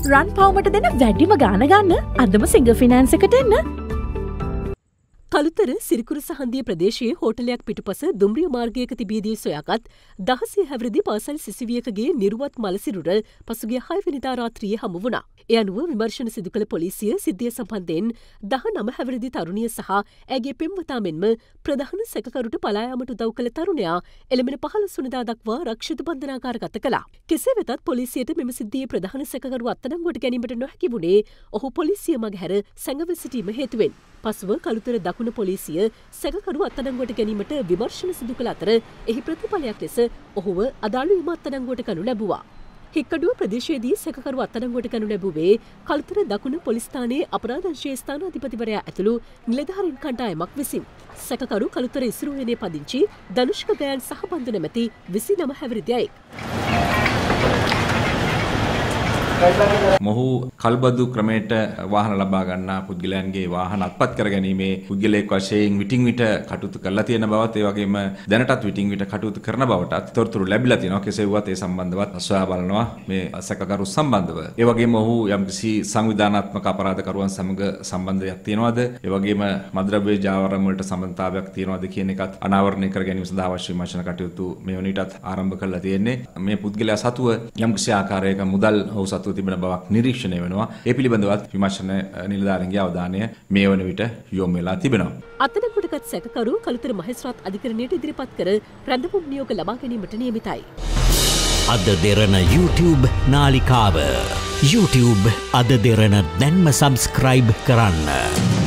රන් පවුමට දෙන වැඩිම ගාන ගන්න අදම සිංගල් ෆිනෑන්ස් එකට එන්න. කළුතර සිරිකුරු සහන්දිය ප්‍රදේශයේ හෝටලයක් පිටුපස දුම්රිය මාර්ගයක තිබීදී සොයාගත් 16 හැවිරිදි පාසල් සිසුවියකගේ නිරුවත් මලසිරුර පසුගිය 6 වෙනිදා රාත්‍රියේ හමු වුණා. ඒ අනුව විමර්ශන සිදු කළ පොලිසිය සිද්ධිය සම්බන්ධයෙන් 19 හැවිරිදි තරුණිය සහ ඇගේ පෙම්වතා මෙන්ම ප්‍රධාන සැකකරුට පලා යාමට උදව් කළ තරුණයා එළඹෙන 15 වෙනිදා දක්වා රක්ෂිත බන්ධනාගාරගත කළා. කෙසේ වෙතත් පොලිසියට මෙම සිද්ධියේ ප්‍රධාන සැකකරු අත්අඩංගුවට ගැනීමට නොහැකි වුණේ ඔහු පොලිසිය මගහැර සැඟව සිටීම හේතුවෙන්. පසුව කළුතර දකුණ පොලිසිය සැකකරු අත්අඩංගුවට ගැනීමට විමර්ශන සිදු කළ අතර එහි ප්‍රතිඵලයක් ලෙස ඔහුව අදාළ විම අත්අඩංගුවට ගනු ලැබුවා. හික්කඩුව ප්‍රදේශයේදී සැකකරු අත්අඩංගුවට ගනු ලැබුවේ කළුතර දකුණ පොලිස් ස්ථානයේ අපරාධ අංශයේ ස්ථානාධිපතිවරයා ඇතුළු නිලධාරීන් කණ්ඩායමක් විසින්. සැකකරු කළුතර ඉස්රුවේනේ පදිංචි ධනුෂ්ක ගයන් සහබන්දු නැමැති 29 හැවිරිදි අයෙක්. මොහු කල්බදු ක්‍රමයට වාහන ලබා ගන්නා පුද්ගලයන්ගේ වාහන අත්පත් කර ගැනීමේ පුද්ගලයෙක් වශයෙන් විටින් විට කටයුතු කරලා තියෙන බවත් ඒ වගේම දැනටත් විටින් විට කටයුතු කරන බවටත් තොරතුරු ලැබිලා තියෙනවා. කෙසේ වුවත් ඒ සම්බන්ධවත් සොයා බලනවා මේ සැකකරු සම්බන්ධව. ඒ වගේම ඔහු යම්කිසි සංවිධානාත්මක අපරාධකරුවන් සමග සම්බන්ධයක් තියෙනවද? ඒ වගේම මද්ද්‍රව්‍ය ජාවාරම් වලට සම්බන්ධතාවයක් තියෙනවද කියන එකත් අනාවරණය කර ගැනීම සඳහා අවශ්‍ය විමර්ශන කටයුතු මේ වනිටත් ආරම්භ කරලා තියෙන්නේ. මේ පුද්ගලයා සතුව යම්කිසි ආකාරයක මුදල් ඔහු සතු තිබෙන බවක් නිරීක්ෂණය වෙනවා. ඒ පිළිබඳවත් විමර්ශන නිලධාරීන්ගේ අවධානය මේ වන විට යොමු වෙලා තිබෙනවා. අත්අඩංගුවටගත් සැකකරු කළුතර මහේස්ත්‍රාත් අධිකරණයට ඉදිරිපත් කර රැඳවුම් නියෝග ලබා ගැනීමට නියමිතයි. අද දෙරණ YouTube නාලිකාව YouTube අද දෙරණ දැන්ම සබස්ක්‍රයිබ් කරන්න.